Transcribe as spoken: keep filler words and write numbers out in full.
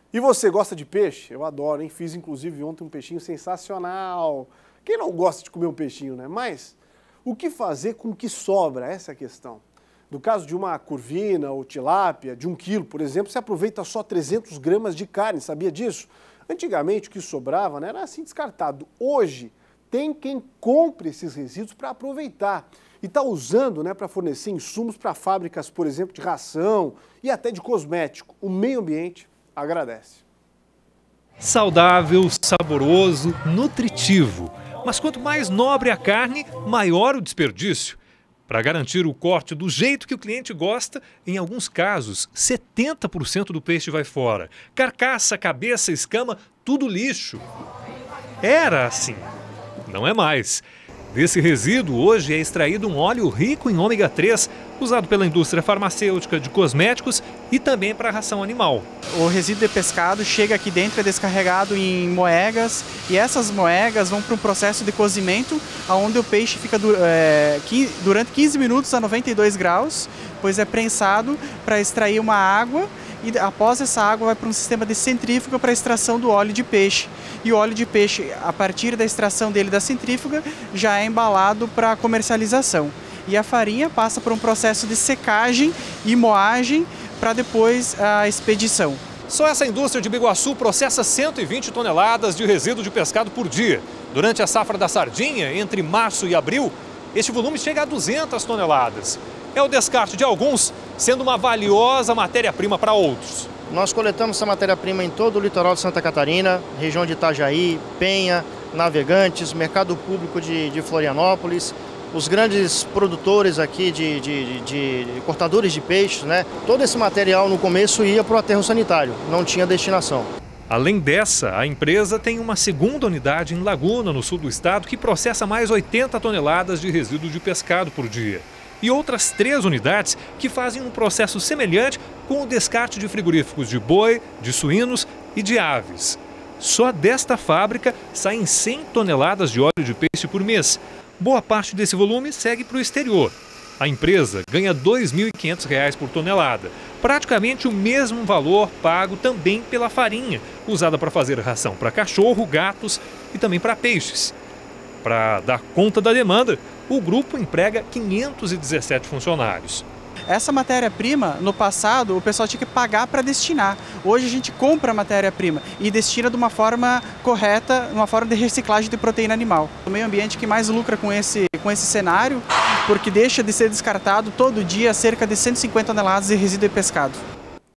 E você gosta de peixe? Eu adoro, hein? Fiz inclusive ontem um peixinho sensacional. Quem não gosta de comer um peixinho, né? Mas o que fazer com o que sobra? Essa é a questão. No caso de uma curvina ou tilápia, de um quilo, por exemplo, você aproveita só trezentas gramas de carne, sabia disso? Antigamente o que sobrava, né, era assim descartado. Hoje tem quem compre esses resíduos para aproveitar e está usando, né, para fornecer insumos para fábricas, por exemplo, de ração e até de cosmético. O meio ambiente agradece. Saudável, saboroso, nutritivo. Mas quanto mais nobre a carne, maior o desperdício. Para garantir o corte do jeito que o cliente gosta, em alguns casos, setenta por cento do peixe vai fora. Carcaça, cabeça, escama, tudo lixo. Era assim. Não é mais. Desse resíduo, hoje é extraído um óleo rico em ômega três, usado pela indústria farmacêutica, de cosméticos e também para a ração animal. O resíduo de pescado chega aqui dentro, é descarregado em moegas, e essas moegas vão para um processo de cozimento, onde o peixe fica é, durante quinze minutos a noventa e dois graus, pois é prensado para extrair uma água, e após essa água vai para um sistema de centrífuga para a extração do óleo de peixe. E o óleo de peixe, a partir da extração dele da centrífuga, já é embalado para comercialização. E a farinha passa por um processo de secagem e moagem para depois a expedição. Só essa indústria de Biguaçu processa cento e vinte toneladas de resíduo de pescado por dia. Durante a safra da sardinha, entre março e abril, este volume chega a duzentas toneladas. É o descarte de alguns, sendo uma valiosa matéria-prima para outros. Nós coletamos essa matéria-prima em todo o litoral de Santa Catarina, região de Itajaí, Penha, Navegantes, mercado público de, de Florianópolis, os grandes produtores aqui de, de, de, de cortadores de peixes, né? Todo esse material no começo ia para o aterro sanitário, não tinha destinação. Além dessa, a empresa tem uma segunda unidade em Laguna, no sul do estado, que processa mais oitenta toneladas de resíduo de pescado por dia. E outras três unidades que fazem um processo semelhante com o descarte de frigoríficos de boi, de suínos e de aves. Só desta fábrica saem cem toneladas de óleo de peixe por mês. Boa parte desse volume segue para o exterior. A empresa ganha dois mil e quinhentos reais por tonelada, praticamente o mesmo valor pago também pela farinha, usada para fazer ração para cachorro, gatos e também para peixes. Para dar conta da demanda, o grupo emprega quinhentos e dezessete funcionários. Essa matéria-prima, no passado, o pessoal tinha que pagar para destinar. Hoje a gente compra a matéria-prima e destina de uma forma correta, uma forma de reciclagem de proteína animal. O meio ambiente que mais lucra com esse, com esse cenário, porque deixa de ser descartado todo dia cerca de cento e cinquenta toneladas de resíduo de pescado.